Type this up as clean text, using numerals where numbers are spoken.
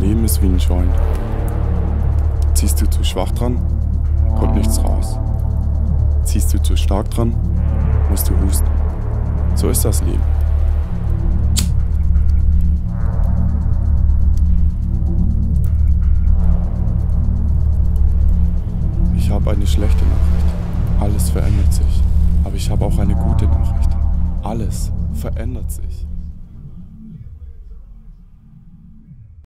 Leben ist wie ein Joint. Ziehst du zu schwach dran, kommt nichts raus. Ziehst du zu stark dran, musst du husten. So ist das Leben. Ich habe eine schlechte Nachricht. Alles verändert sich. Aber ich habe auch eine gute Nachricht. Alles verändert sich.